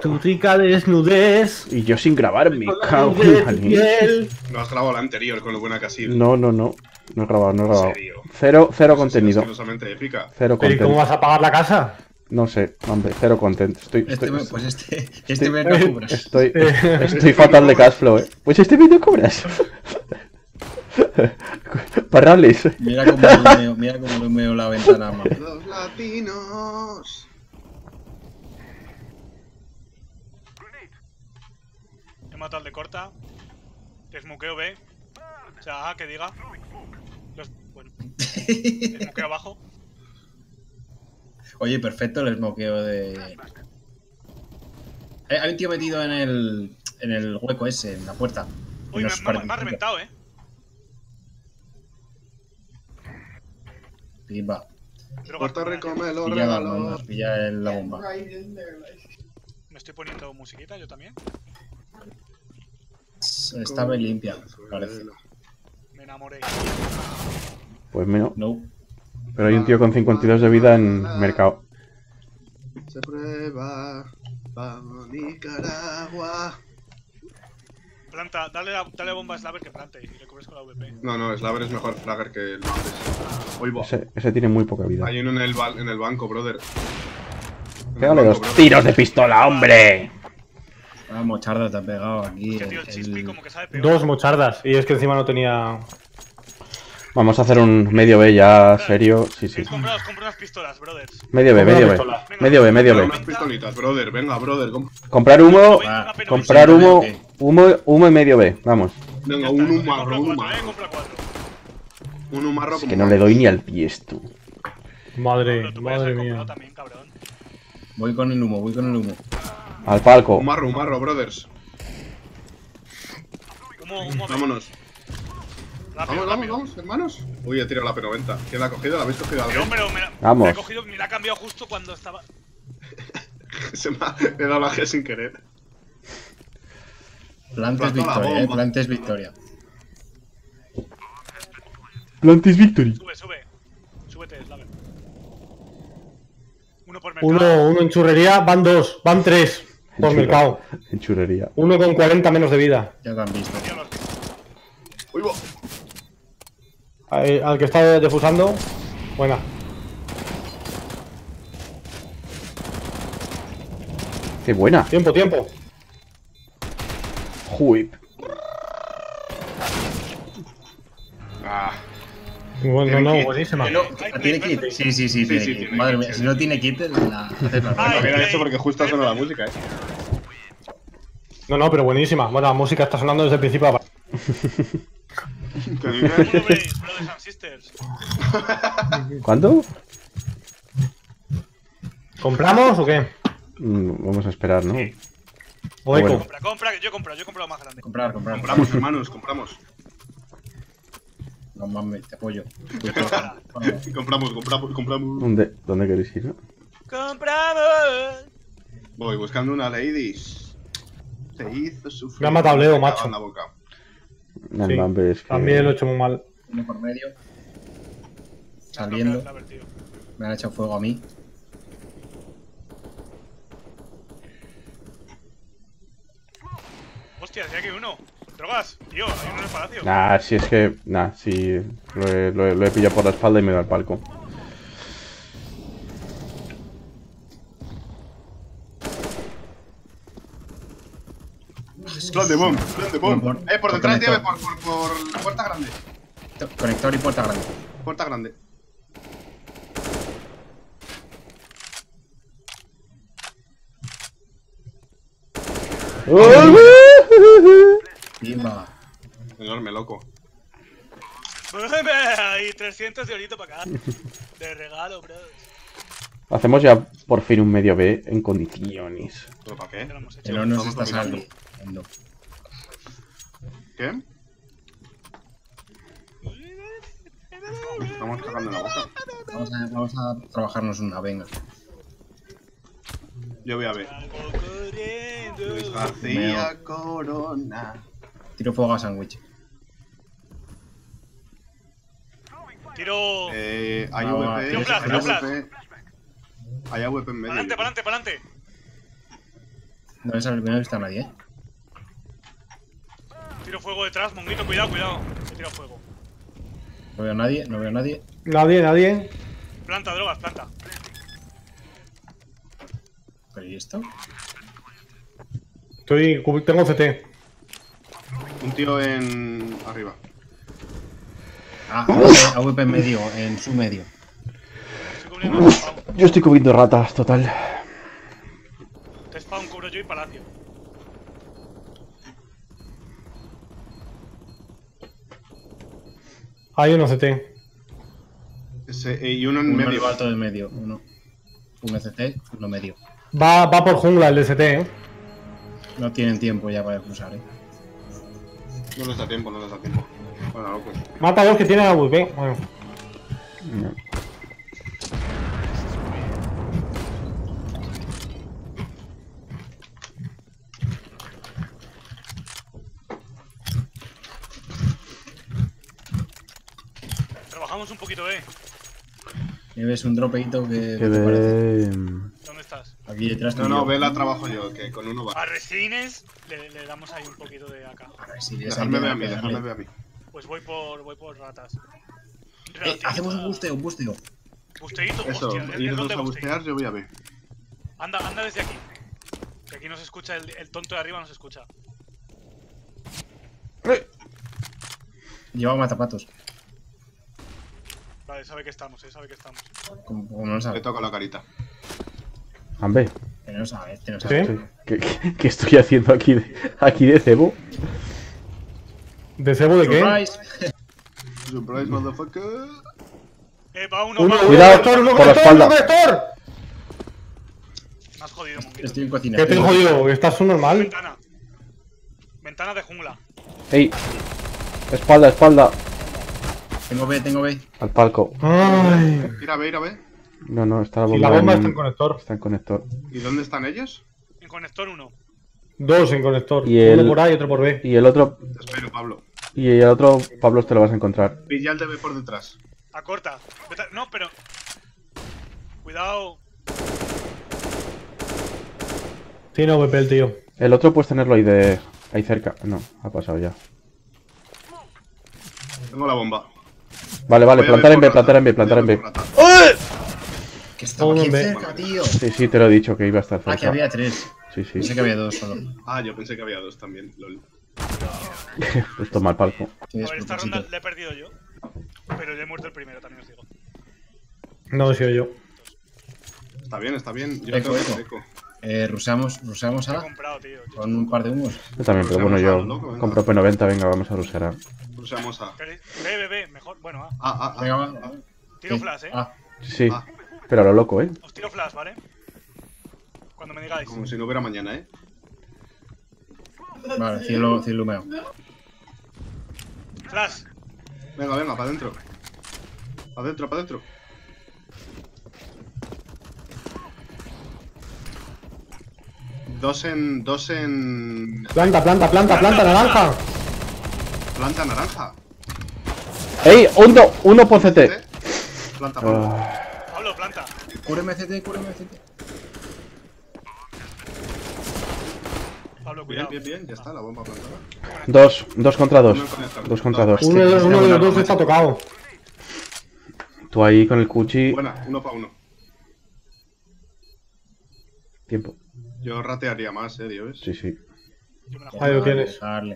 Tu rica desnudez. Y yo sin grabar mi cago de en la tu leche. piel. No has grabado la anterior con lo buena que ha sido. No. No he grabado, no he grabado. ¿En serio? Cero Pues es contenido. asquerosamente épica. Cero Pero ¿y cómo content. vas a pagar la casa? No sé, hombre, cero content. Estoy Este mes no cobras. estoy fatal de cash flow, Pues este vídeo cobras. Parrales. Mira cómo lo meo la ventana, mamá. Los latinos. He matado al de corta. Desmuqueo B. O sea, A, que diga. Bueno. Desmuqueo abajo. Oye, perfecto el smokeo de... Hay un tío metido en el hueco ese, en la puerta. Uy, me ha reventado, Pimba. Puerto Rico me lo Pilla regaló. la bomba. Me estoy poniendo musiquita, yo también. Está bien limpia, parece. Me enamoré. Pues menos. No. Pero hay un tío con 52 de vida en mercado. Se prueba. Vamos, Nicaragua. Planta, dale bomba a Slaver que plante y le cubres con la VP. No, Slaver es mejor flagger que el Madres. Hoy va. Ese tiene muy poca vida. Hay uno en el banco, brother. Pégale dos tiros de pistola, hombre. Ah, mocharda te ha pegado aquí. Hostia, tío, el Chispi como que sabe peor. Dos mochardas. Y es que encima no tenía... Vamos a hacer un medio B ya serio. Sí. Compra unas pistolas, brothers. Medio B. Compra una pistola. Medio B. Unas pistolitas, brother. Venga, brother. Comprar humo. Venga, Comprar humo y medio B. Vamos. Venga, Ya está, un humarro, un compra humarro. compra 4. Un humarro Es como... que no le doy ni al pie esto. Madre Tú puedes haber mía. comprado también, cabrón. Voy con el humo. Al palco. Humarro, brothers. Humo, Vámonos. rápido. Vamos, hermanos. Uy, he tirado la P90. ¿Quién la ha cogido? ¿La habéis cogido? Pero me la Vamos. he cogido, me la ha cambiado justo cuando estaba... Se me ha dado la G sin querer. Plantes Plantó la victoria, bomba. plantes victoria. Plantis Victory. Súbete, Slaver. Uno por mercado. Uno en churrería, van dos, van tres. Por mercado. En churrería. Uno con 40 menos de vida. Ya te han visto. Tío, los- Uy, va. Al que está defusando. Buena. Qué buena. Tiempo. Whip. Ah. Bueno, Tiene no, kit. buenísima. ¿Tiene kit? Sí, tiene sí, kit. tiene Madre kit, mía, tiene si no kit. tiene kit, la haces la Ay, Lo rueda. hubiera hecho porque justo ha sonado la música, No, pero buenísima. Bueno, la música está sonando desde el principio. ¿Cómo lo veis, Brothers and Sisters? ¿Cuándo? ¿Compramos o qué? Vamos a esperar, ¿no? O eco. Bueno. Compra, yo compro lo más grande. Comprar. Compramos, hermanos, compramos. No mames, te apoyo. Compramos. ¿Dónde queréis ir? ¡Compramos! Voy buscando una ladies. Te hizo sufrir. Me ha matado Leo, Me cago macho. en la boca. No, Sí, mames, es que... También lo he hecho muy mal. Uno por medio. No, Saliendo. Slaver, tío. Me han echado fuego a mí. Hostia, decía que hay uno. Drogas, tío, hay uno en el palacio. Nah, si es que... Nah, sí... Lo he pillado por la espalda y me da al palco. Grande bomb. Por detrás, conector. tío, por la puerta grande. Conector y puerta grande. Puerta grande. Pimba. Enorme, loco. Y 300 de orito para acá. De regalo, bro. Hacemos ya por fin un medio B en condiciones. ¿Pero para ¿Qué qué? lo hemos hecho? El horno se Estamos está dominando. saliendo. ¿Qué? Estamos cagando en la boca. Vamos a trabajarnos una, venga. Yo voy a ver. Salgo corriendo. Luis García Corona. Tiro fuego a sándwich. Tiro. Hay Ah, AWP. tiro flash, tiro flash. Hay AWP en medio. Pa'lante. No he visto a nadie, Tiro fuego detrás, monguito, cuidado, cuidado. He tirado fuego. No veo a nadie, no veo a nadie. Nadie. Planta, drogas, planta. ¿Pero y esto? Tengo CT. Un tío en... arriba. Ah, AWP en medio, en su medio. Estoy cubriendo el spawn. Yo estoy cubriendo ratas, total. Te spawn, cubro yo y palacio. Hay uno CT. Y uno en Uno medio. alto del medio, uno. Un CT, uno medio. Va por jungla el de CT, No tienen tiempo ya para cruzar, No les da tiempo, no les da tiempo. Bueno, loco. Mata a dos que tienen AWP. Bueno. No. Trabajamos un poquito, Me ves un dropeito que... Que ¿qué te parece? ve... ¿Dónde estás? Aquí detrás No, tuyo. no, ve la trabajo yo, que con uno va. A Resines le damos ahí un poquito de acá. A ver si les Dejadme ayuda ver a mí, pegarle. dejadme ver a mí. Pues voy por ratas. Hacemos un busteo, un busteo. Busteíto, Eso, hostia, el ir no dos te a busteo. bustear, yo voy a ver. Anda desde aquí. Que aquí no se escucha, el tonto de arriba no se escucha. Lleva matapatos. Vale, sabe que estamos, sabe que estamos. Como no lo Le sabe. toco la carita. Ambe, Que no lo sabe, este no ¿Sí? sabe. ¿qué estoy haciendo aquí de cebo? ¿De cebo de qué? Surprise. Surprise, motherfucker. Va uno, Uno va. Cuidado, conector, uno por la conector, espalda. uno conector. Me has jodido, monguito. Estoy en cocina. ¿Qué te he jodido? ¿Estás un normal? Ventana. Ventana de jungla. ¡Ey! Espalda. Tengo B. Al palco. Ay. Ir a ver. No, está la Y bomba. la bomba está en conector. Está en conector. ¿Y dónde están ellos? En conector 1. Dos en conector. Y el- Uno por A y otro por B. Y el otro... Te espero, Pablo. Y el otro, Pablo, te lo vas a encontrar. Pilla el DB por detrás. A corta. No, pero. Cuidado. Tiene AWP el tío. El otro puedes tenerlo ahí cerca. No, ha pasado ya. Tengo la bomba. Vale, Voy a plantar ver en B, por plantar rata. en B, plantar en Voy a B. ver por rata. Que estaba Uno aquí en B. cerca, tío. Sí, te lo he dicho que iba a estar cerca. Ah, que había 3. Sí. Pensé que había 2 solo. Ah, yo pensé que había dos también, lol. Pues toma el palco. Qué A ver, esta despropósito. ronda la he perdido yo. Pero ya he muerto el primero, también os digo. No he sido yo. Está bien. Yo Eco, tengo eco. eco. Ruseamos He ahora comprado, tío. con un par de humos. Yo también, pero bueno, yo compro P90, venga, vamos a rusar. Usamos A. B, mejor. Bueno, Venga, va. Tiro ¿Qué? flash, Ah, Sí, Ah. pero a lo loco, ¿eh? Os tiro flash, ¿vale? Cuando me digáis. Como si no hubiera mañana, ¿eh? vale, cielo humeo. Flash. Venga, para adentro. Para adentro. Dos en... Planta, naranja. Planta naranja. ¡Ey! ¡Uno por CT! Planta, Pablo. Pablo, planta. Cúreme CT. Pablo, Bien, cuidado. ya está, la bomba plantada. Dos contra dos. Uno en conector. 2 contra 2. Uno de los dos está tocado. Tú ahí con el cuchi. Buena, 1 para 1. Tiempo. Yo ratearía más, ¿sabes? Sí. Yo me la Ahí lo tienes. Dejarle.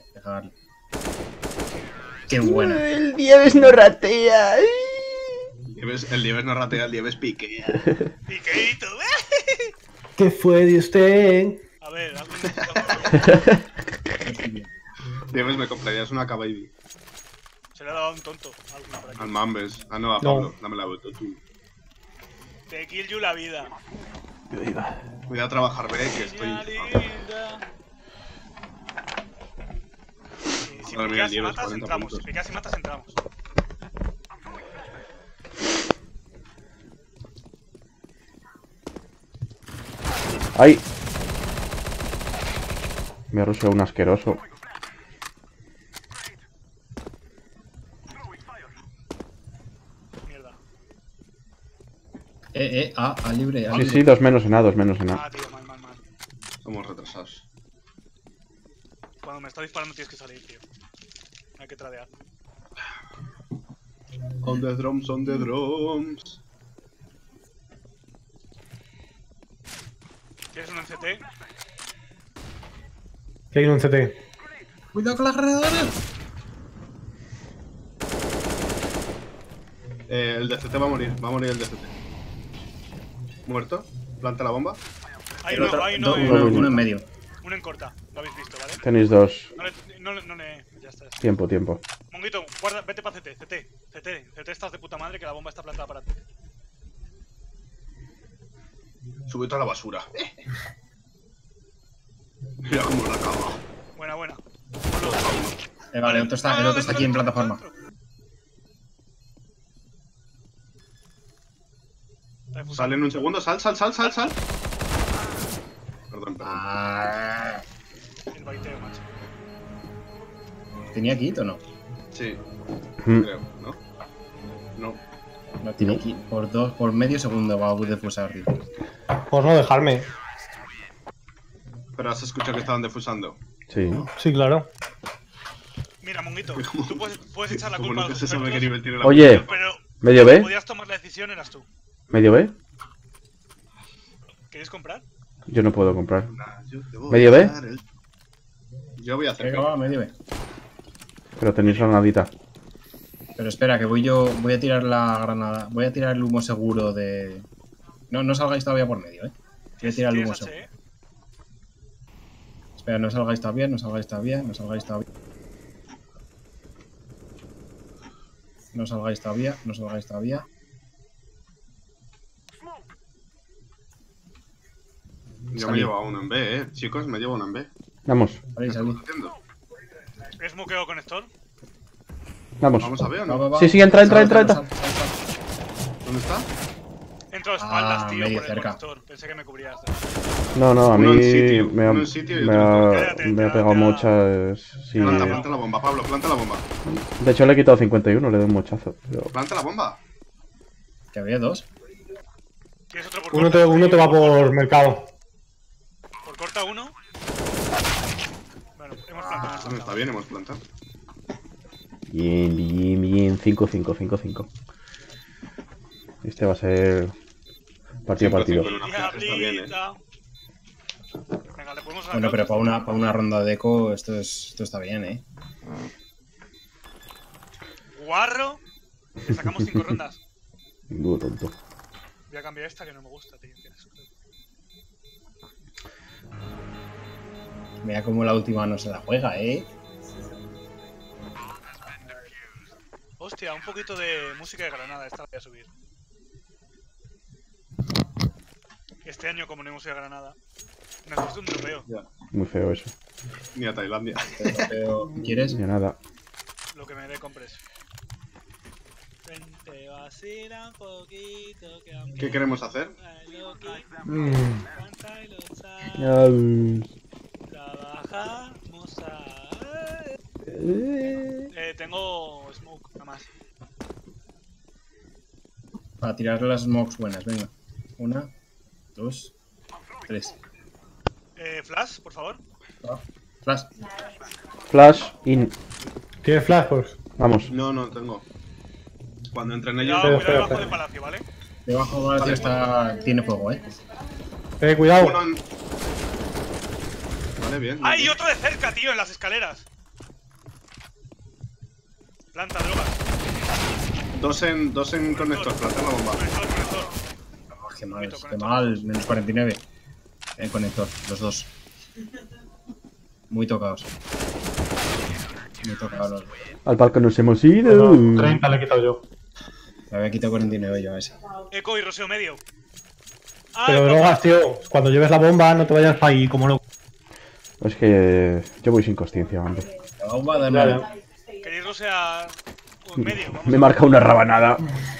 Qué buena. El Dieves no ratea. El Lieves no ratea, el Lieves piquea. Piqueito, ¿Qué fue de usted? A ver, Lieves me comprarías una K-Baby. se le ha dado a un tonto. Alguien por aquí. Al Mambes. Ah, no, a No. Pablo. Dame la vuelta tú. Te kill you la vida. Voy a trabajar, ve, que estoy... Niña linda. Si Madre mía, picas y Lieves, matas, 40 entramos. Si puntos. picas y matas, entramos. ¡Ay! Me ha rusheado un asqueroso. Mierda. A libre, A Sí, libre. sí, 2 menos en A, 2 menos en A. Ah, tío, mal. Estamos retrasados. Cuando me está disparando tienes que salir, tío. Hay que tradear. On the drums, on the drums. ¿Tienes un CT? Que hay un CT. Cuidado con la granada. El DCT va a morir el DCT. ¿Muerto? ¿Planta la bomba? Hay El uno, otro, hay uno, uno en medio. uno en corta. Lo habéis visto, ¿vale? Tenéis dos. No le. Ya está. Tiempo. Monguito, guarda, vete para CT, estás de puta madre que la bomba está plantada para ti. Súbete a la basura. Mira cómo la caga. Buena. Vale, el otro está aquí en plataforma. Sale en un segundo, sal. Perdón. Ah, El baiteo, macho. ¿tenía kit o no? Sí, Mm. creo, ¿no? No. No tiene kit. Por medio segundo va a defusar, tío. Por no dejarme. Pero has escuchado que estaban defusando. Sí. Sí, claro. Mira, Monguito, tú puedes echar la Como culpa a nunca los se sabe qué expertos, nivel tiene la Oye, pero ¿medio el que B? podías tomar la decisión eras tú. ¿Medio B? ¿Queréis comprar? Yo no puedo comprar. Yo te voy ¿Medio a B? dar Yo voy a hacer. Venga, va, medio B. Pero tenéis granadita. Pero espera, que voy a tirar la granada. Voy a tirar el humo seguro de... No salgáis todavía por medio, Voy a tirar el humo ¿Tienes seguro. HE? Espera, no salgáis todavía. No salgáis todavía. Yo Salí. me llevo a uno en B, chicos, me llevo uno en B. Vamos. Salí. ¿Qué estás haciendo? ¿Es muqueo conector? Vamos. Vamos a ver, ¿o Va, no? va, va. Sí, entra. Sal. ¿Dónde está? Entro a espaldas, tío, medio por el cerca. conector. Pensé que me cubrías. No, a Uno mí en sitio, me ha, uno en sitio y me otro ha, me ha pegado mochas. Sí. Planta la bomba, Pablo, planta la bomba. De hecho, le he quitado 51, le doy un mochazo. Pero... Planta la bomba. Que había dos. ¿Tienes otro por Uno corta? te va por mercado. ¿Por corta uno? Bueno, hemos plantado. Bueno, está bien, hemos plantado. Bien. 5-5. Este va a ser partido a partido. 5-5 en una fiesta, está bien, Diablita. Venga, le podemos Bueno, pero para una ronda de eco esto está bien, Guarro. Le sacamos 5 rondas. Duro tonto. Voy a cambiar esta que no me gusta, tío. Qué asco. Mira cómo la última no se la juega, Hostia, un poquito de música de Granada. Esta la voy a subir. Este año, como no hay música de Granada, necesito un tropeo. Muy feo eso. Ni a Tailandia. Pero, ¿quieres? Ya nada. Lo que me dé compres. Vente, vacila un poquito. ¿Qué queremos hacer? Trabajamos a... tengo smoke, nada más. Para tirar las smokes buenas, venga. 1, 2, 3. Flash, por favor. Flash. Flash in. ¿Tienes flash? Pues. Vamos. No tengo. Cuando entren ellos... Cuidado, espera, cuidado debajo espera. del palacio, ¿vale? Debajo del palacio tiene fuego, Cuidado. Uno en... Vale, bien. ¡Hay otro de cerca, tío! En las escaleras. Planta drogas. Dos en conector, planta la bomba. Conector. Qué mal, menos 49. El conector, los dos. Muy tocados. Muy tocados los dos. Al palco nos hemos ido. 30 le he quitado yo. Me había quitado 49 yo a ese. Eco y roseo medio. Pero Eco. drogas, tío. Cuando lleves la bomba, no te vayas para ahí como loco. Es que yo voy sin consciencia, hombre. La bomba de nada. ¿Queréis rosea un medio? Vamos Me a- marca una rabanada.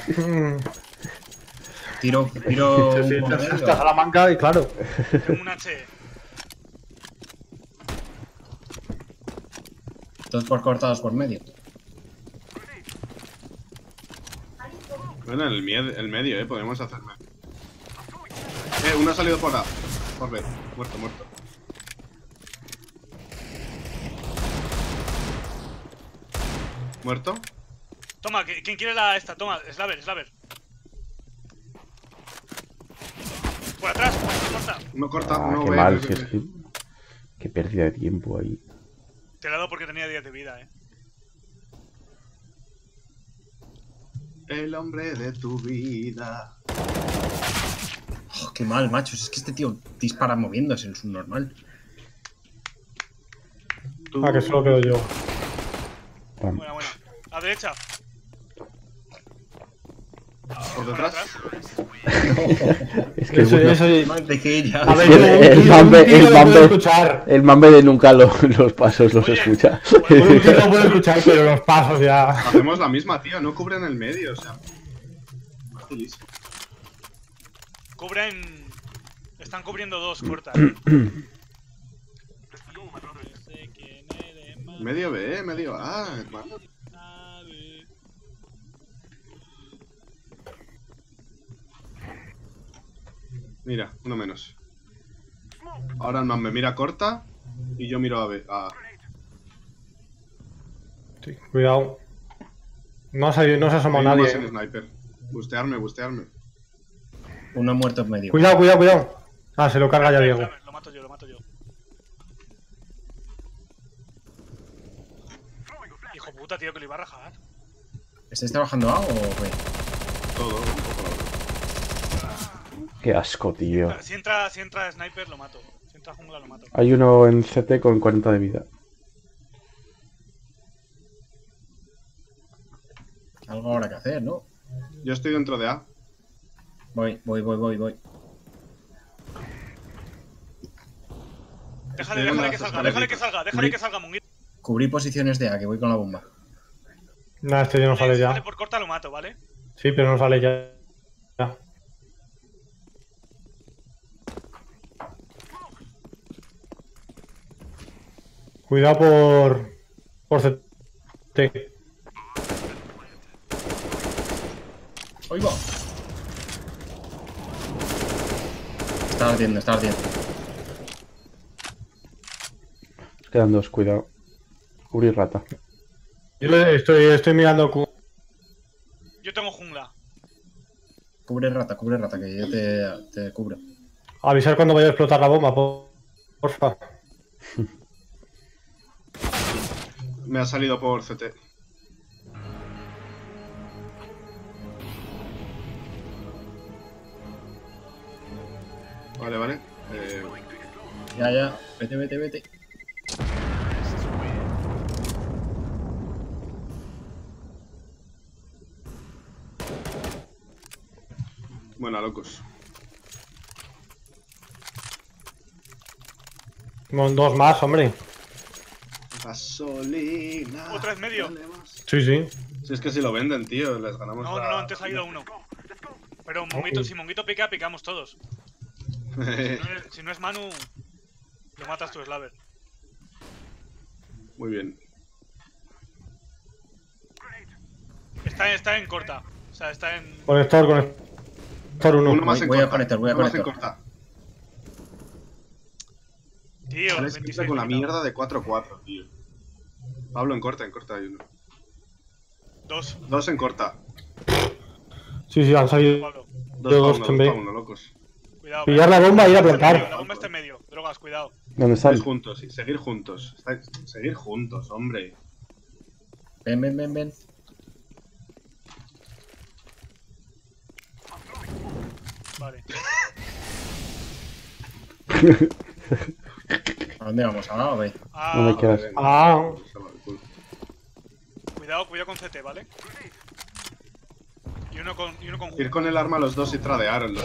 Tiro Sí, un te medio. estás a la manga y claro. Tengo un HE. Dos por cortados por medio. Bueno, el medio, podemos hacerme. Uno ha salido por A. Por B. Muerto. Muerto. Toma, ¿quién quiere la esta? Toma, Slaver. Por atrás, corta. No corta, Ah, no qué ve. mal, si es que... Qué pérdida de tiempo ahí. Te la he dado porque tenía 10 de vida, El hombre de tu vida. Oh, qué mal, macho. Es que este tío dispara moviéndose en su normal. Ah, que solo quedo yo. Pam. Buena. A derecha. Por detrás. Es que bueno, De que ella. A ver, el un mambe, tío el lo puedo mambe, escuchar. el mambe de nunca los pasos los Oye, escucha. Un tío lo puedo escuchar, pero los pasos ya. Hacemos la misma, tío. No cubren el medio, o sea. Facilísimo. Cubren... Están cubriendo dos, corta. Medio B, medio A, hermano. Mira, uno menos. Ahora el man me mira corta y yo miro a B. Sí, cuidado. No se ha asomado nadie. Sin sniper. Bustearme. Uno muerto en medio. Cuidado. Ah, se lo carga ya Diego. Lo mato yo. Hijo puta, tío, que lo iba a rajar. ¿Estáis trabajando A o B? Todo, un poco. Qué asco, tío. Si entra sniper, lo mato. Si entra jungla, lo mato. Hay uno en CT con 40 de vida. Algo habrá que hacer, ¿no? Yo estoy dentro de A. Voy. Déjale que salga, monguito. Cubrí posiciones de A, que voy con la bomba. Nada, este ya no sale Si ya. sale por corta, lo mato, ¿vale? Sí, pero no sale ya. Cuidado por CT. ¡Oigo! Está ardiendo. Quedan dos, cuidado. Cubrir rata. Yo estoy mirando. Yo tengo jungla. Cubre rata, que yo te cubro. Avisar cuando vaya a explotar la bomba, porfa. Me ha salido por CT. Vale. Ya. Vete. Buena, locos. Con dos más, hombre. Gasolina. Otra en medio. Sí. Si es que si lo venden, tío, les ganamos. No, antes ha ido uno. Pero si Monguito pica, picamos todos. Si no es Manu, lo matas tú, Slaver. Muy bien. Está en corta. O sea, está en... Conector 1. Uno más en Voy a corta. conectar, Uno más en corta. Tío, Sale 26 siempre con la de vida. mierda de 4-4, tío. Pablo en corta hay uno. Dos en corta. Sí, han salido. Pablo. Dos 2 también. para 1, locos. Cuidado. Pillar la bomba e ir a plantar. La bomba está en medio. Drogas, cuidado. ¿Dónde están? Seguir juntos, sí, seguir juntos. Seguir juntos, hombre. Ven. Vale. ¿A dónde vamos? ¿A A o B? Ah, ¿Dónde quedas? Ah, cuidado con CT, ¿vale? Y uno con Ir con el arma los dos y tradearlos.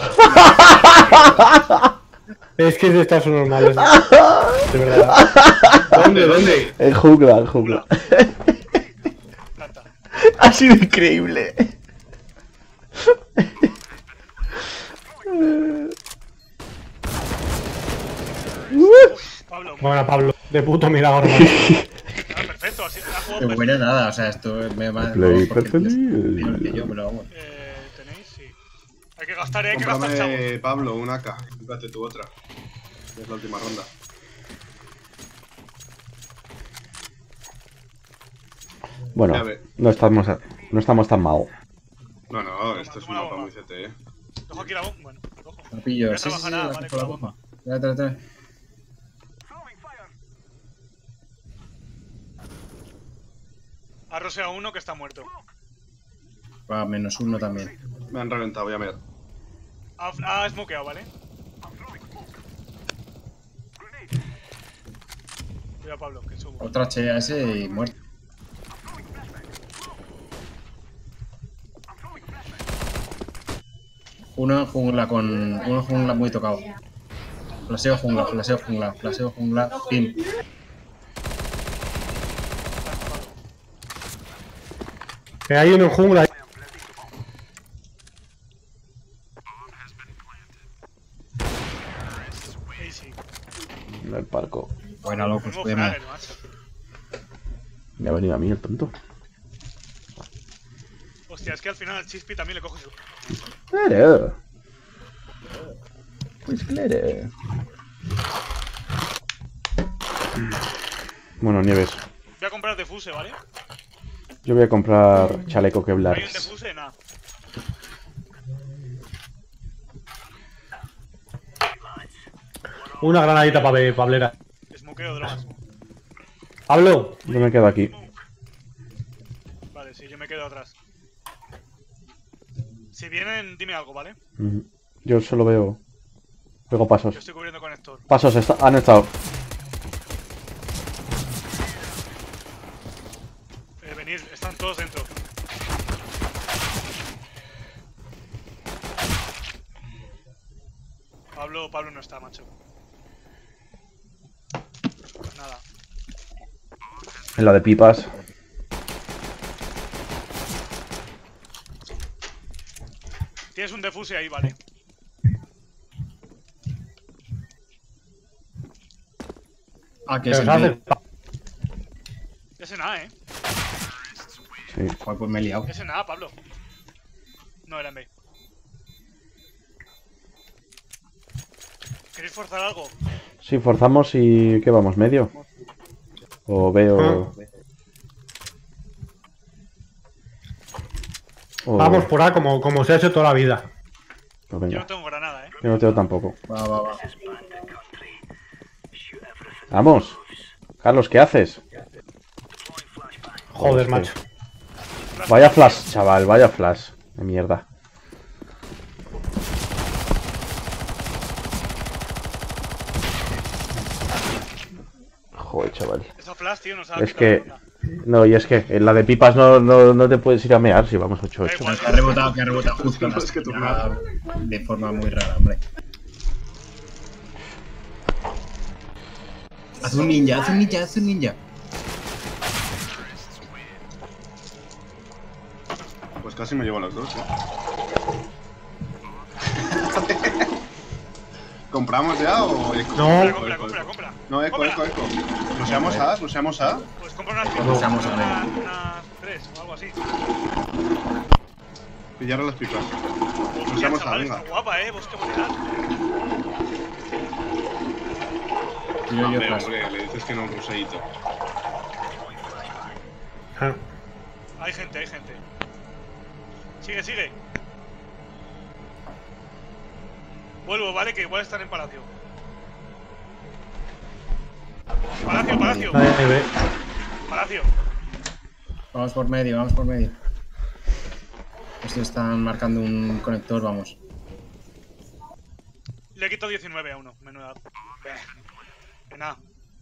es que estas son normales. De verdad. ¿Dónde? El jungla. Planta. Ha sido increíble. Pablo, Bueno, Pablo, de puto milagro. perfecto. Así ha jugado Qué perfecto. buena nada, o sea, esto me va... Play porque perfecto. peor que yo, pero vamos. ¿Tenéis? Sí. Hay que gastar, chavos. Cómprame, Pablo, un AK. Cómprate tu otra. Es la última ronda. Bueno, A ver. no estamos tan mal. No, esto es un mapa muy CT, Cojo aquí la bomba. Bueno, la cojo. La pillo. Voy a Sí, trabajar la vale, cojo con la la bomba. Trae. Ha roseado uno que está muerto. Va, -1 también. Me han reventado, voy a mirar. Ha smokeado, ¿vale? Cuidado, Pablo, que subo. Otra HAS y muerto. Uno en jungla muy tocado. Flaseo jungla. Pim. Que hay uno en jungla. Easy. En el palco. Buena, loco, Tengo buena. fragger, macho. Me ha venido a mí el tonto. Hostia, es que al final al Chispi también le cojo su. Claro. Pues claro. Bueno, Nieves. Voy a comprar defuse, ¿vale? Yo voy a comprar chaleco Kevlar. Hay un defuse, nada. Una granadita para Pablera. Smokeo drogas. Pablo, Yo me quedo aquí. Vale, sí, yo me quedo atrás. Si vienen, dime algo, ¿vale? Yo solo veo. Luego Yo pasos. estoy cubriendo con Héctor. Pasos han estado. Venid, están todos dentro. Pablo no está, macho. Nada. En la de pipas. Tienes un defuse ahí, ¿vale? Ah, que que es os el hace. B. Ese nada, Sí. Joder, pues me he liado. Ese nada, Pablo. No era en B. ¿Queréis forzar algo? Sí, forzamos y... ¿Qué vamos? ¿Medio? O veo... O... Vamos por A como se ha hecho toda la vida. Pues Yo venga. no tengo granada, Yo no tengo tampoco. Va. Vamos. Carlos, ¿qué haces? Joder, Hostia. macho. Vaya flash, chaval, vaya flash. De mierda. Joder, chaval. Esa flash, tío, nos ha Es quitado que... la ronda. No, y es que en la de pipas no te puedes ir a mear si vamos 8-8. Da igual. Que ha rebotado justo en la Es que tú esquina de forma muy rara, hombre. Haz un ninja. Pues casi me llevo a los dos, ¿Compramos ya o eco? No. Compra. No, eco. ¿Nos A? Pues compra unas Pues seamos unas a 3 o algo así. Pillar a las pipas. Hostia, seamos chaval, venga. está guapa, bosque boreal. Tiro yo Hombre, flash. hombre, le dices que no un ruseíto. Ah, Hay gente. Sigue. Vuelvo, vale, que igual están en palacio. Palacio. nadie ve. Palacio. Vamos por medio. Estos están marcando un conector, vamos. Le quito 19 a uno. Menuda. De nada.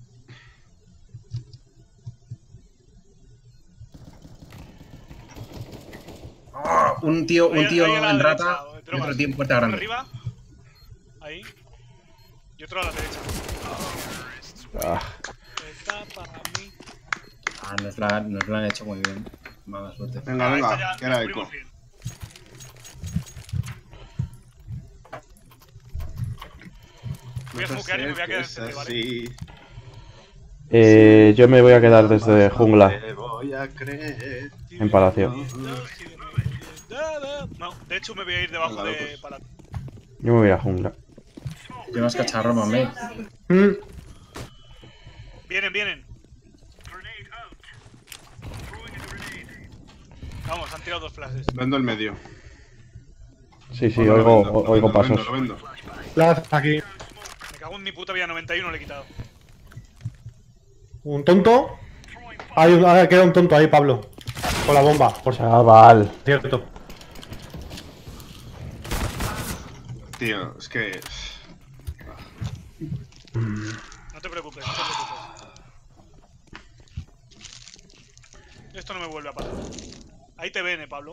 Un tío Ahí a la en derecha, rata y drogas. otro tío en puerta grande. Arriba. Ahí. Y otro a la derecha. Ah, Está para mí. Ah, nos lo han hecho muy bien. Mala suerte. Venga, Esta ya que era la eco. cubrimos bien. Voy a smokear y me voy a quedar en CT, ¿vale? yo me voy a quedar desde jungla. Te voy a creer. En palacio. No, de hecho me voy a ir debajo Venga, de locos. palacio. Yo me voy a jungla. Llevas cacharro, mame. Vienen. Vamos, han tirado 2 flashes. Vendo el medio. Sí, sí, Bueno, lo oigo, vendo, lo oigo vendo, pasos. Lo vendo. Flash aquí. Me cago en mi puta vida, 91 le he quitado. Un tonto. Queda un tonto ahí, Pablo. Con la bomba, por Chaval. cierto. Tío, es que... No te preocupes, no te preocupes. Esto no me vuelve a pasar. Ahí te ven, Pablo.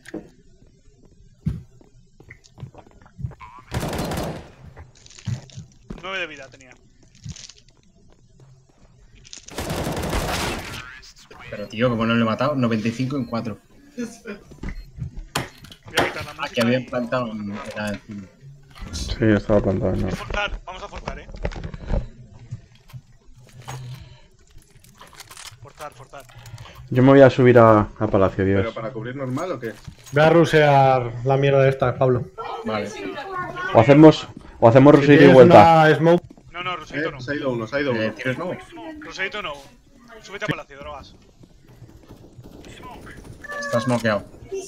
Nueve de vida tenía. Pero tío, como no lo he matado, 95 en 4. Voy a quitar la música. Aquí había y- plantado era encima. Sí, estaba plantado. No. Forzar, vamos a forzar, Forzar. Yo me voy a subir a Palacio, ¿Pero Dios. para cubrir normal o qué? Voy a rusear la mierda de esta, Pablo. Vale. O hacemos Si rusito y tienes vuelta. una smoke, No, Ruseito no. Se ha ido uno, se ha ido uno. ¿Tiros nuevos? Ruseito no. Súbete a Palacio, drogas. Está smokeado.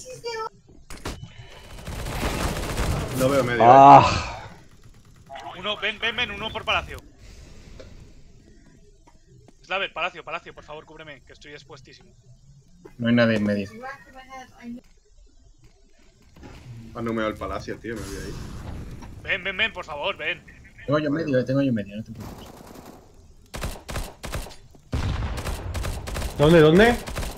No veo medio. ¡Ah! Uno, ven, uno por Palacio. Slaver, Palacio, por favor, cúbreme, que estoy expuestísimo. No hay nadie en medio. Han humeado el palacio, tío, me voy ahí. Ven, por favor, ven. Tengo yo en medio, no te preocupes. ¿Dónde?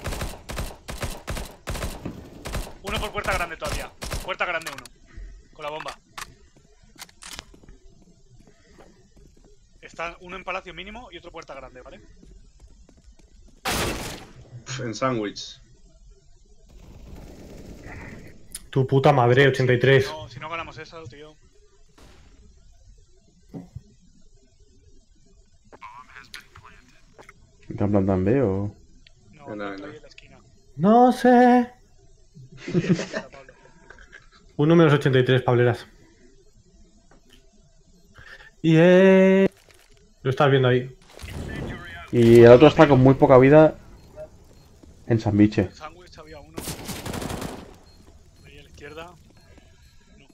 Uno por puerta grande todavía. Puerta grande uno. Con la bomba. Está uno en Palacio mínimo y otro puerta grande, ¿vale? En sándwich. Tu puta madre, 83. No, si no ganamos eso, tío. ¿Te han plantado en B o...? No, Venga, no estoy venga. en la esquina. No sé. Mierda, Pablo. 1 menos 83, Pableras. Lo estás viendo ahí. Y el otro está con muy poca vida en Sandwiche. En sándwich había uno. Ahí a la izquierda. No.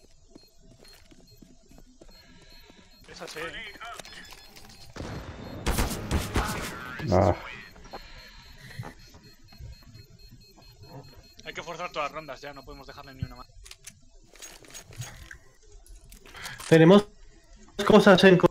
Esa sí, Ah, Hay que forzar todas las rondas ya, no podemos dejarle ni una más. Tenemos cosas en...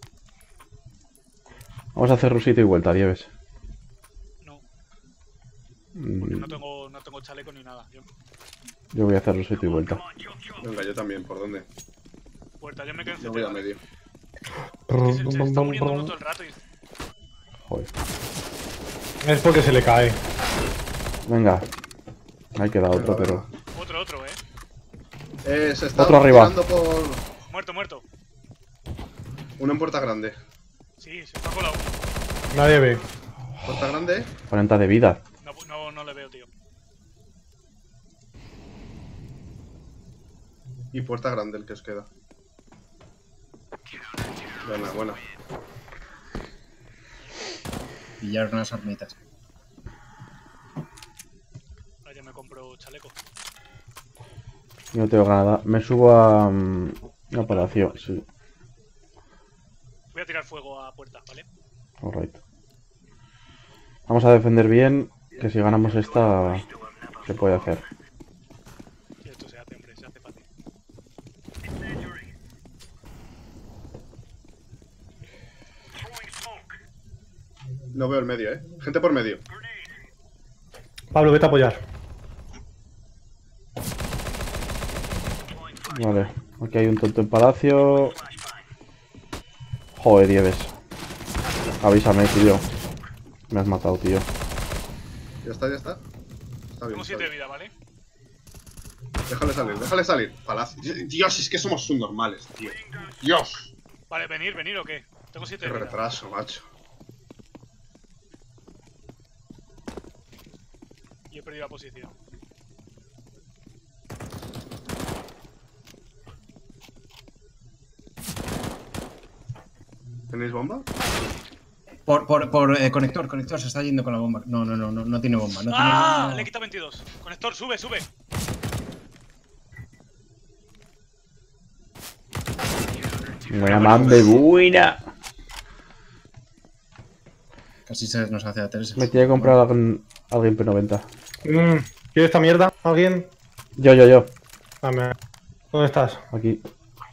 vamos a hacer rusito y vuelta, Dieves. No, porque no tengo chaleco ni nada. Yo voy a hacer rusito y vuelta. Venga, yo también, ¿por dónde? Puerta, yo me quedo en Yo CT, voy a ¿vale? medio. Es que se está muriendo uno todo el rato y... Joder. Es porque se le cae. Venga. Ahí queda otro, pero... Otro, Se está Otro arriba. tirando por... Muerto. Uno en puerta grande. Sí, se está colado. Nadie ve. Puerta grande. 40 de vida. No le veo, tío. Y puerta grande el que os queda. Buena. Pillaron unas armitas. Ahora ya me compro chaleco. Yo no tengo nada. Me subo a Palacio, sí. Voy a tirar fuego a puerta, ¿vale? Alright. Vamos a defender bien, que si ganamos esta se puede hacer. Y esto se hace, hombre, se hace fácil. No veo el medio, Gente por medio. Pablo, vete a apoyar. Vale, aquí hay un tonto en Palacio. Joder, Dieves. Avísame, tío. Me has matado, tío. Ya está. Está bien. Tengo está 7 de bien. vida, ¿vale? Déjale salir. Palacio. Dios, es que somos subnormales, tío. Dios. Vale, venir o qué? Tengo 7 Qué de vida. retraso, macho. Y he perdido la posición. ¿Tenéis bomba? Conector, se está yendo con la bomba. No tiene bomba. No tiene ¡Ah! bomba. Le he quitado 22. Conector, sube. Buena Mambe, buena. Casi se nos hace a 3. Me tiene que comprar alguien P90. ¿Quiere esta mierda? ¿Alguien? Yo. Dame. ¿Dónde estás? Aquí.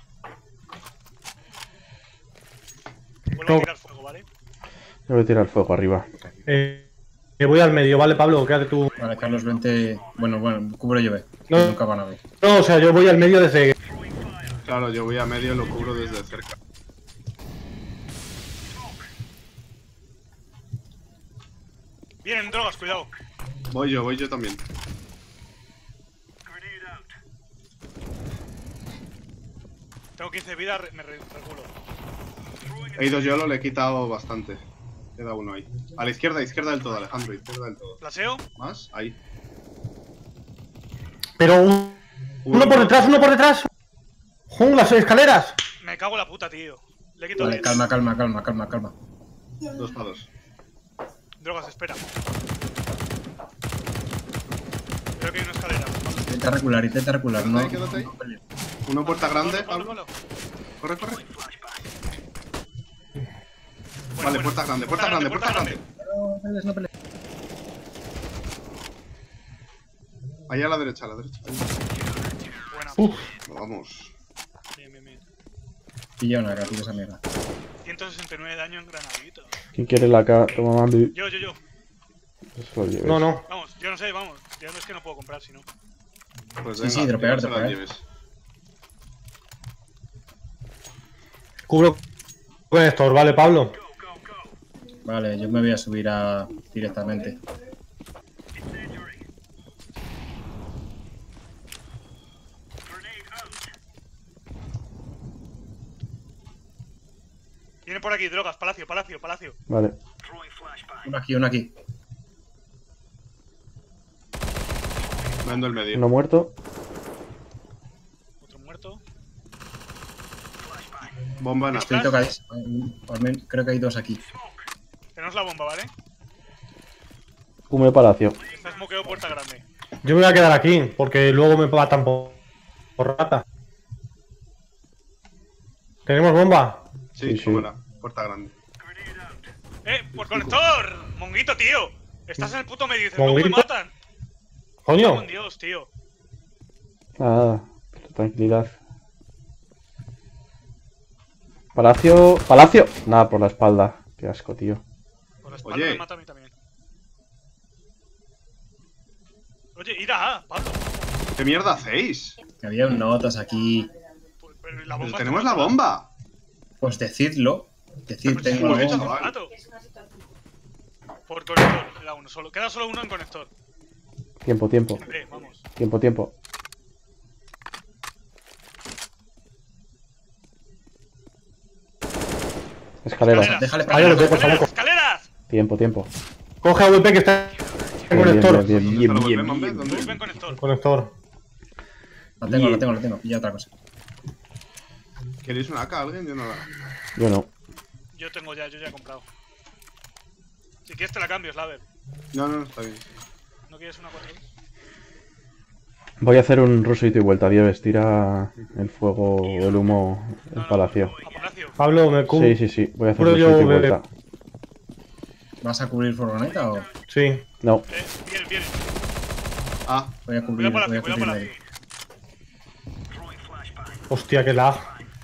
Vuelvo a tirar fuego, ¿vale? Yo voy a tirar fuego arriba. Voy al medio, ¿vale, Pablo? Quédate tú. Vale, Carlos, vente. Bueno, cubro yo, No. Nunca van a ver. No, o sea, yo voy al medio desde... Claro, yo voy a medio y lo cubro desde cerca. Vienen drogas, cuidado. Voy yo también. Tengo 15 de vida, me reculo. He ido yo, le he quitado bastante. Queda uno ahí. A la izquierda del todo, Alejandro, izquierda del todo. ¿Flaseo? ¿Más? Ahí. Pero uno por detrás. Junglas, escaleras. Me cago en la puta, tío. Le he quitado Vale, 10. calma. 2 para 2. Drogas, espera. Creo que hay una escalera. Intenta recular. No. Quédate ahí. Uno puerta grande. Pablo. Corre. Bueno, Vale, puerta grande. No pelees. Ahí a la derecha. Buena. Vamos. Bien. Pilla una, tira esa mierda. 169 de daño en granadito. ¿Quién quiere la K? Toma Mambi. Yo. Eso lo lleves. No. Vamos, yo no sé, vamos. Yo no es que no puedo comprar, si no. Pues Sí, dropear. Cubro con esto, ¿vale, Pablo? Vale, yo me voy a subir directamente. Viene por aquí, drogas, palacio. Vale. Uno aquí. Vendo el medio. Uno muerto. Otro muerto. Bomba en Estoy tocadís. Creo que hay 2 aquí. Tenemos la bomba, ¿vale? Hume Palacio. Está smokeo puerta grande. Yo me voy a quedar aquí, porque luego me matan por rata. ¿Tenemos bomba? Sí, Sí. buena. Puerta grande. ¡Por conector! ¡Monguito, tío! Estás en el puto medio y dices, luego me ¿Monguito? matan. Coño. Con Dios, tío. Nada. Tranquilidad. Palacio. Nada, por la espalda. Qué asco, tío. Por la espalda Oye. me mata a mí también. Oye, id a A, Pablo. ¿Qué mierda hacéis? Que había un notas aquí. Pero la Pues bomba tenemos está la bomba. Pues decidlo. Pero si Tengo hemos la dicho bomba. hace un rato. Por conector, queda uno solo. Queda solo uno en conector. Tiempo. Vamos. Tiempo. Escaleras. Déjale Ahí lo tengo, ¡Escaleras! chaleco. ¡Escaleras! Tiempo. Coge a VP que está en conector. Bien. ¿Dónde está la bomba, Mambe? ¿Dónde? Ven conector. Conector. La tengo. Pilla otra cosa. ¿Queréis una AK alguien? Yo no la. Yo no. Yo ya he comprado. Si quieres te la cambio, Slaver. No, está bien. ¿No quieres una 4? Voy a hacer un rusito y vuelta. Dieves, tira el fuego o el humo el palacio. A Palacio. Pablo, me cubro. Sí. Voy a hacer Cubro un yo, rusito y bebé. vuelta. ¿Vas a cubrir furgoneta o...? Sí. No. Viene. Ah, Voy a cubrir, Cuidado voy a Palacio, cubrir cuidado medio. Palacio. Hostia, qué lag.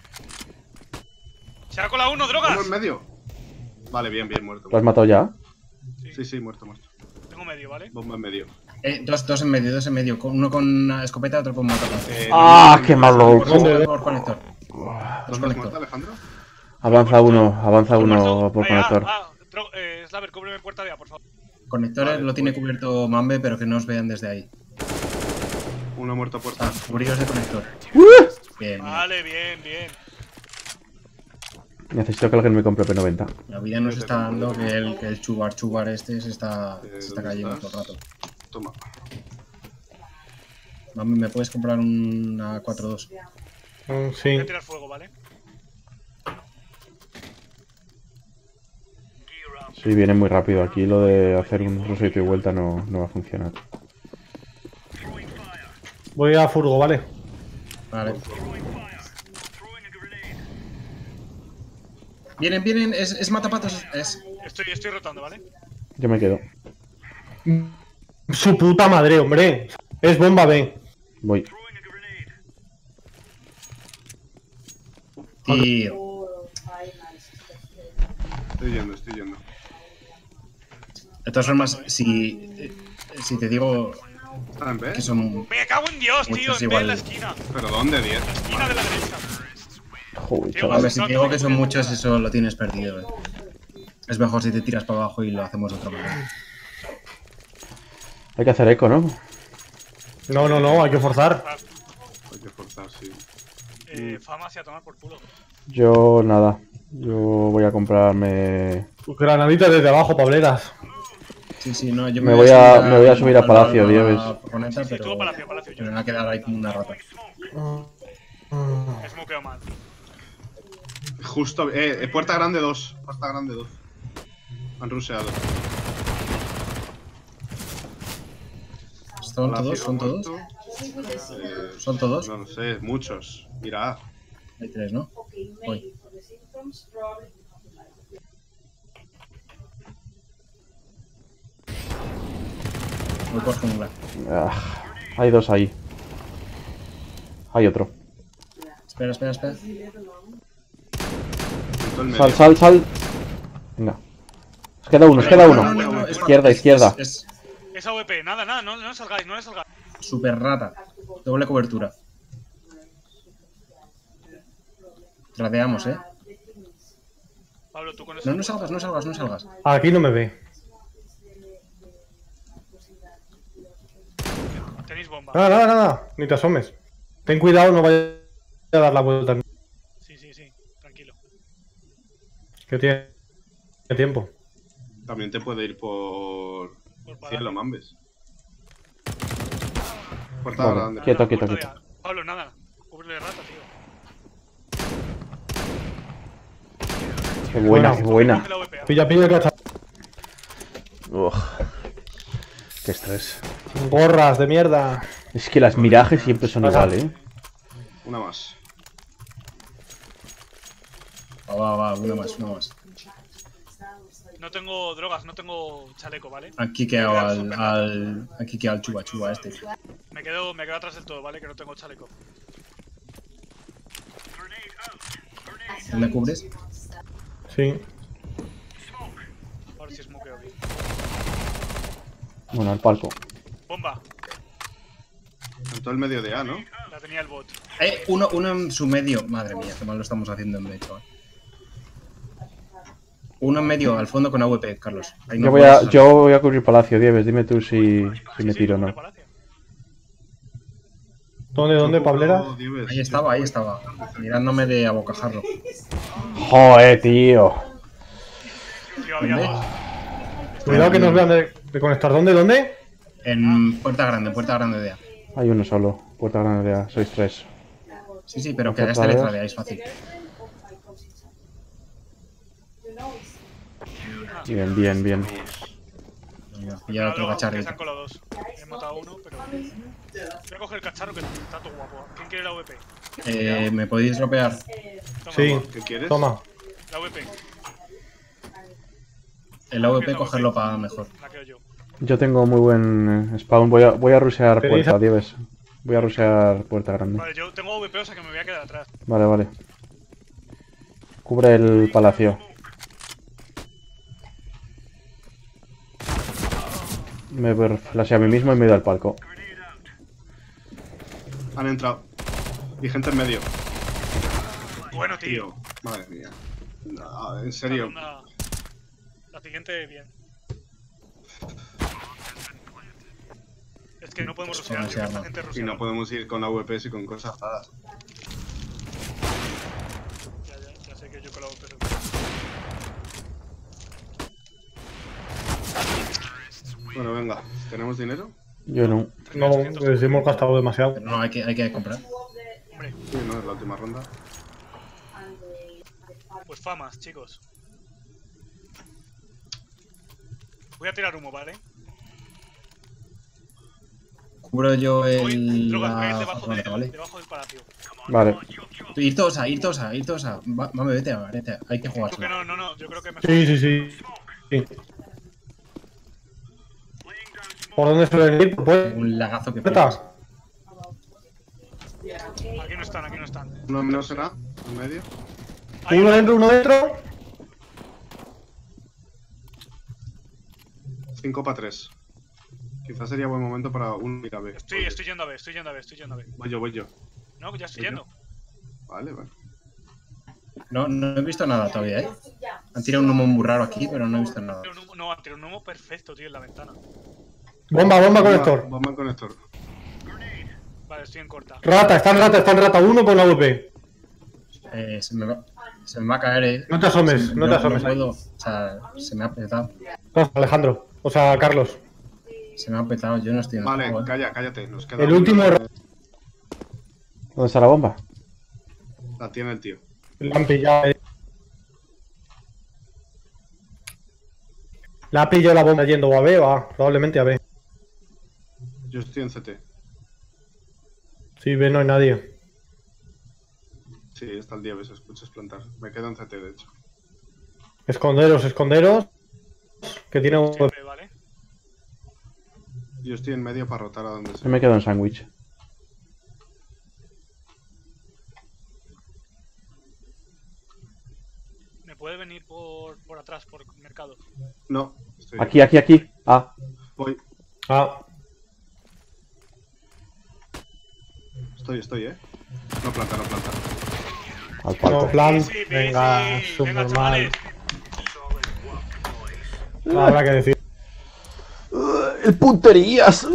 Se ha colado uno, drogas. uno en medio. Vale, bien, muerto. ¿Lo has matado ya? Sí, muerto. Tengo medio, ¿vale? Bomba en medio. Dos en medio. Uno con escopeta, otro con mata. ¡Ah, qué malo! Por conector. ¿Dónde has muerto, Alejandro? Avanza uno por conector. Slaver, cúbreme puerta de A, por favor. Conectores Vale, lo tiene pues. cubierto Mambe, pero que no os vean desde ahí. Uno muerto puerta. Cubridos de conector. Bien. Vale, bien. Necesito que alguien me compre P90. La vida nos está dando que el chubar este se está ¿Dónde cayendo estás? todo el rato. Toma. Mami, ¿me puedes comprar una 4-2? Sí. Voy a tirar fuego, ¿vale? Sí, viene muy rápido. Aquí lo de hacer un rosito y vuelta no va a funcionar. Voy a furgo, ¿vale? Vale. Vienen, es matapatos, es... Estoy rotando, ¿vale? Yo me quedo. Su puta madre, hombre. Es bomba B. Voy. Tío. Estoy yendo. De todas formas, si te digo ¿Están en B? que son... Me cago en Dios, tío, Muchos en B en la igual. esquina. ¿Pero dónde, 10? La esquina de la derecha. Joder, Tío, A chaval. ver, si te digo que son muchos, eso lo tienes perdido, Es mejor si te tiras para abajo y lo hacemos de otra manera. Hay que hacer eco, ¿no? No, hay que forzar. Hay que forzar, sí. Fama hacia tomar por culo. Yo nada. Yo voy a comprarme... Granadita desde abajo, Pableras. Sí, no, yo Me voy a subir a Palacio, Dieves. Sí, tú a Palacio, yo. Pero me va a quedar ahí como una rata. Smokeo mal. Justo, puerta grande 2. Puerta grande 2. Han rusheado. ¿Son todos? ¿Son todos? ¿Son todos? No lo sé, muchos. Mira. Hay 3, ¿no? Voy. Voy por jungla. Hay dos ahí. Hay otro. Espera. Sal. Venga. Os queda uno. No, Izquierda. Es Es AWP, nada, no le salgáis. super rata. Doble cobertura. Tradeamos, Pablo, tú con eso. No salgas. Aquí no me ve. Tenéis bomba. Nada. Ni te asomes. Ten cuidado, no vayas a dar la vuelta. Sí, tranquilo. Que tiene tiempo. También te puede ir por cielo, Mambes. Puerta Vale, grande. quieto. Puerta de A. Pablo, nada. Cúbrele de rata, tío. Qué buena. Coge la AWP, Pilla el cacharro. Uf. Qué estrés. Gorras de mierda. Es que las mirajes siempre son igual, ¿eh? Una más. Va, una más. No tengo drogas, no tengo chaleco, ¿vale? Aquí quedado al chuba este. Me quedo atrás del todo, ¿vale? Que no tengo chaleco. ¿Me cubres? Sí. A ver si smokeo bien. Bueno, al palco. Bomba. En todo el medio de A, ¿no? La tenía el bot. Uno en su medio. Madre mía, qué mal lo estamos haciendo en medio, Uno en medio, al fondo con AWP, Carlos. Ahí no puedes salir. Yo voy a cubrir Palacio, Dieves. Dime tú si me tiro o no. ¿Dónde, Pablera? Ahí estaba. Mirándome de abocajarro. Joder, tío. Tío, había ¿Dónde? dos. Cuidado que nos vean de conectar. ¿Dónde? En puerta grande de A. Hay uno solo. Puerta grande de A. Sois 3. Sí, pero que a este le tradeáis fácil. Bien. Venga, pilla otro Que se cacharrito. han colado dos. He matado a uno, pero... Voy a coger el cacharro que está todo guapo. ¿Quién quiere la AWP? ¿Me podéis dropear? Toma, Sí. ¿Qué quieres? Toma. La AWP. El AWP cogerlo para mejor. La quedo yo. Yo tengo muy buen spawn. Voy a rushear ¿Tenéis puerta, Dieves. Voy a rushear puerta grande. Vale, yo tengo AWP, o sea que me voy a quedar atrás. Vale. Cubre el palacio. Me flasheé a mí mismo y me he ido al palco. Han entrado. Y gente en medio. Bueno, tío. Tío, madre mía. No, en serio. La siguiente, bien. Es que no podemos rushear, tío. Esta gente Y rusea. no podemos ir con AWPs y con cosas raras. Ya sé que yo con la AWP. Bueno, venga. ¿Tenemos dinero? Yo no. No, pues hemos gastado demasiado. Pero no, hay que comprar. Hombre, Sí, no, es la última ronda. pues famas, chicos. Voy a tirar humo, ¿vale? Cubro yo Voy, drogas, voy a ir la debajo, furgoneta, ¿vale? debajo del palacio. Vale. Ir todos a. Vamos, vete. Hay que jugar. Tú que no, yo creo que mejor. Sí. ¿Por dónde suelen ir? Pues, Un lagazo que ¿Neta? flipas. Aquí no están. Uno menos será, en medio. Hay uno dentro, uno dentro. 5 para 3. Quizás sería buen momento para un ir a B. Estoy yendo a B. Voy yo. No, ya estoy Voy yo. yendo. Vale. No he visto nada todavía, ¿eh? Han tirado un humo muy raro aquí, pero no he visto nada. No, han tirado un humo perfecto, tío, en la ventana. Bomba, conector. Bomba en conector. Vale, estoy en corta. Rata, están rata. Uno con la VP. Se me va a caer, ¿eh? No te asomes, no te asomes. No puedo. O sea, se me ha petado. No, Alejandro. O sea, Carlos. Se me ha petado, yo no estoy en el Vale, juego, ¿eh? cállate. Nos queda El uno. último ¿Dónde está la bomba? La tiene el tío. la han pillado. La ha pillado la bomba yendo o a B o A. Probablemente a B. Yo estoy en CT. Sí, B no hay nadie. Sí, está el día, se escuchas plantar. Me quedo en CT, de hecho. Esconderos. Que tiene un... Estoy en B, ¿vale? Yo estoy en medio para rotar a donde Yo sea. me quedo en sándwich. Me puede venir por atrás, por mercado. No, estoy Aquí. Ah, Voy. Ah, Estoy, No planta. al palco. no, plan. Sí, Venga, Venga, subnormal. chavales. Habrá que decir. El punterías.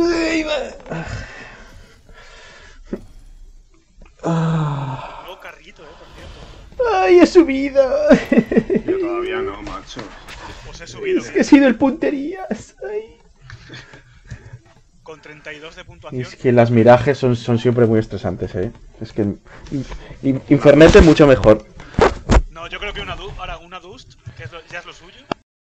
Nuevo carrito, por cierto. Ay, he subido. Yo todavía no, macho. Pues he subido, He sido el punterías. Ay. con 32 de Y puntuación. es que las mirajes son siempre muy estresantes, Es que Infernet es mucho mejor. No, yo creo que una Dust, que ya es lo suyo.